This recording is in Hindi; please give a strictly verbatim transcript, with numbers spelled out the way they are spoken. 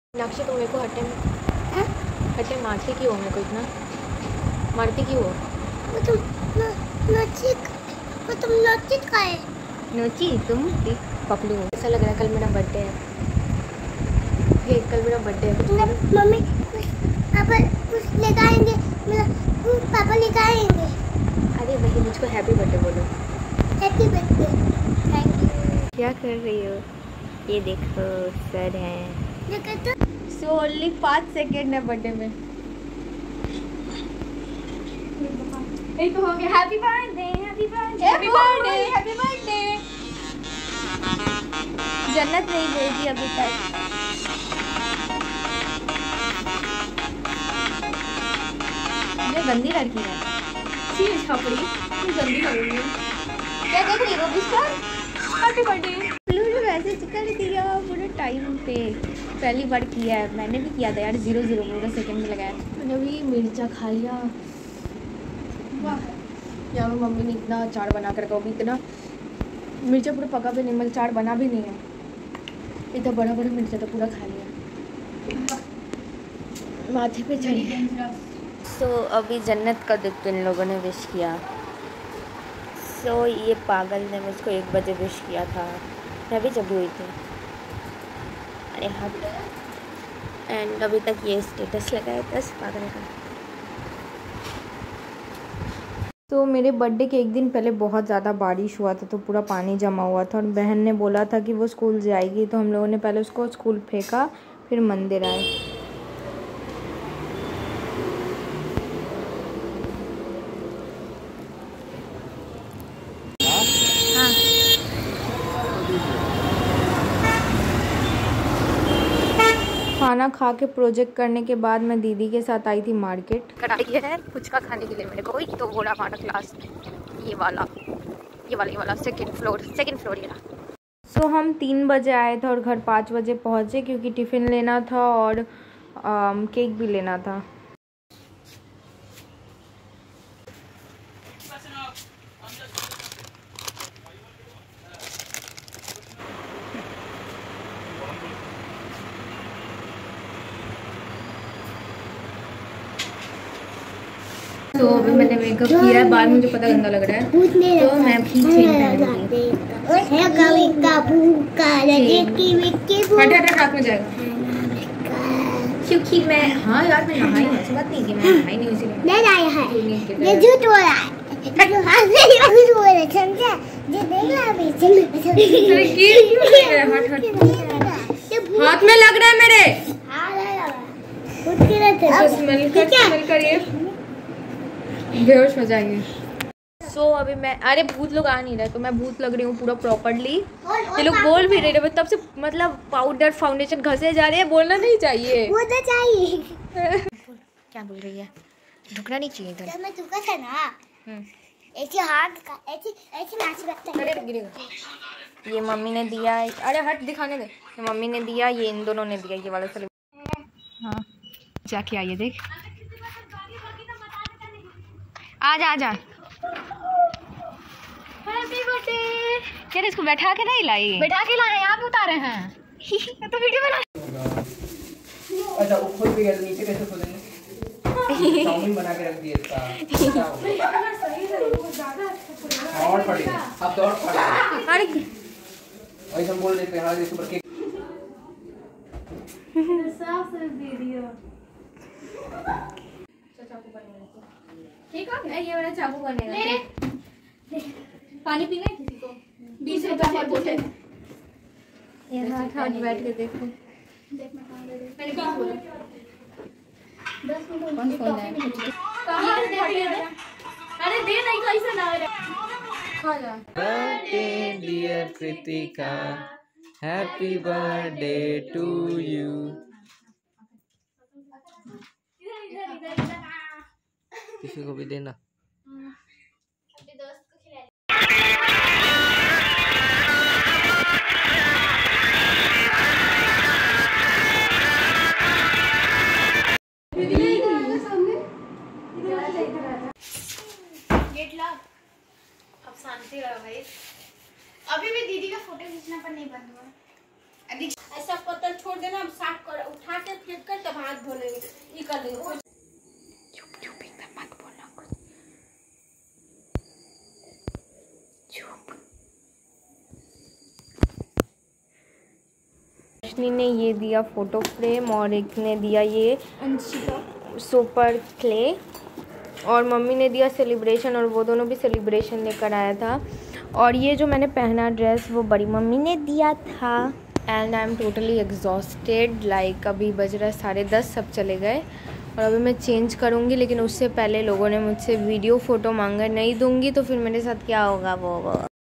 मीनाक्षी तुम मेरे को हटे हटे मारती क्यों हो? मेरे को इतना मारती क्यों हो? वो तुम नोची वो तुम नोची का है नोची तुम पपलू। ऐसा लग रहा है कल मेरा बर्थडे है। ये कल मेरा बर्थडे है। मम्मी पापा कुछ लेकर आएंगे, मेरा पापा लेकर आएंगे। अरे वही मुझको हैप्पी बर्थडे बोलो। Happy birthday. Thank you. क्या कर रही हो? ये देखो सर हैं। सो ओनली पाँच सेकेंड है बर्थडे में। एक हो गया। Happy birthday happy birthday happy birthday happy birthday. जन्नत नहीं गई थी अभी तक। ये गंदी लड़की है। चीज छपड़ी गंदी लड़की। क्या देख रही हो बिस्तर? Happy birthday. ने वैसे कर दिया पूरे टाइम पे। पहली बार किया है, मैंने भी किया था यार। जीरो जीरो पूरा सेकंड में लगाया। मैंने भी मिर्चा खा लिया। वाह यहाँ में मम्मी ने इतना अचार बना कर रखा। इतना मिर्चा पूरा पका भी नहीं, मतलब अचार बना भी नहीं है। इतना बड़ा बड़ा मिर्चा तो पूरा खा लिया। माथे पे चढ़ी। तो अभी जन्नत का देख इन लोगों ने विश किया। सो so, ये पागल ने मुझको एक बजे विश किया था। मैं भी जब हुई थी। अरे हाँ। एंड अभी तक ये स्टेटस लगाया था इस पागल का। तो मेरे बर्थडे के एक दिन पहले बहुत ज़्यादा बारिश हुआ था, तो पूरा पानी जमा हुआ था। और बहन ने बोला था कि वो स्कूल जाएगी, तो हम लोगों ने पहले उसको स्कूल फेंका, फिर मंदिर आए। खाना खा के प्रोजेक्ट करने के बाद मैं दीदी के साथ आई थी मार्केट। कराई है फुचका खाने के लिए मेरे को। तो बोला हमारा क्लास ये वाला ये वाला ये वाला सेकंड फ्लोर सेकंड फ्लोर ये। सो so, हम तीन बजे आए थे और घर पाँच बजे पहुँचे, क्योंकि टिफ़िन लेना था और आम, केक भी लेना था। तो अभी मैंने मेकअप किया है, बाद मुझे पता गंदा लग रहा है, तो मैं भी चेंज पहनूंगी। हट हट रात में जाएगा, क्योंकि मैं हाँ यार मैं नहाई हूँ। ऐसी बात नहीं कि मैं नहाई नहीं, इसीलिए नहीं आया है। ये झूठ बोल रहा है। हाथ में झूठ बोल रहा है, समझा? ये देख रहा है पीछे में। अरे क्यों लग रहा है? हट हट हाथ में लग रहा है मेरे। हां लग रहा है। उठ के रहते हैं। स्मेल कर स्मेल करिए, बेहोश हो जाएंगे। सो so, अभी मैं अरे भूत लोग आ नहीं रहे, तो मैं भूत लग रही हूँ पूरा प्रॉपर्ली। ये लोग बोल भी रहे थे तब से, मतलब पाउडर फाउंडेशन घसे जा रहे हैं। बोलना नहीं चाहिए। बोलना चाहिए। क्या बोल रही है? झुकना नहीं चाहिए था। जब मैं झुका था ना, ऐसे हाथ का ऐसे ऐसे नाच रहा था। अरे गिरेगा। ये मम्मी ने दिया है। अरे हट दिखाने दे। ये मम्मी ने दिया, ये इन दोनों ने दिया। ये वाला चल। हाँ जाके आइए देख। आजा आजा। Happy birthday. क्या इसको बैठा के नहीं लाई? बैठा के लाए, आप उतारे हैं। तो वीडियो बना। अच्छा ऊपर भी गया तो नीचे कैसे खोलेंगे? चाउमीन बना के रख दिए इसका। और पड़ेगा अब तो और पड़ेगा। अरे ऐसा बोल देते हैं। हाँ ये सुपर केक साफ से दे दियो। चाकू बनेगा ठीक है। ये वाला चाकू बनेगा। पानी पीना है किसी को? बीस रुपए का बोतल। ये हाथ हाथ बैठ के देखो। देख मैं कहां दे रही। मैंने क्या बोला? दस मिनट कौन फोन है? कहां दे दे? अरे दे नहीं कैसे ना रे। खा जा। Birthday dear Kritika, happy birthday to you. किसी को भी देना। अपने दोस्त को खिला। Gate lock. अब शांति रहो भाई। अभी भी दीदी का फोटो खींचना पर नहीं बंद हुआ। ऐसा पत्थर छोड़ देना, अब साफ कर उठा जब हाथ धोलेंगे ये कर देंगे। चुप चुप एकदम मत बोलना कुछ, चुप। रोशनी ने ये दिया फोटो फ्रेम और एक ने दिया ये सुपर क्ले, और मम्मी ने दिया सेलिब्रेशन, और वो दोनों भी सेलिब्रेशन लेकर आया था। और ये जो मैंने पहना ड्रेस वो बड़ी मम्मी ने दिया था। And I am totally exhausted, like अभी बज रहा है साढ़े दस, सब चले गए और अभी मैं चेंज करूँगी, लेकिन उससे पहले लोगों ने मुझसे वीडियो फ़ोटो मांगा, नहीं दूँगी तो फिर मेरे साथ क्या होगा वो वो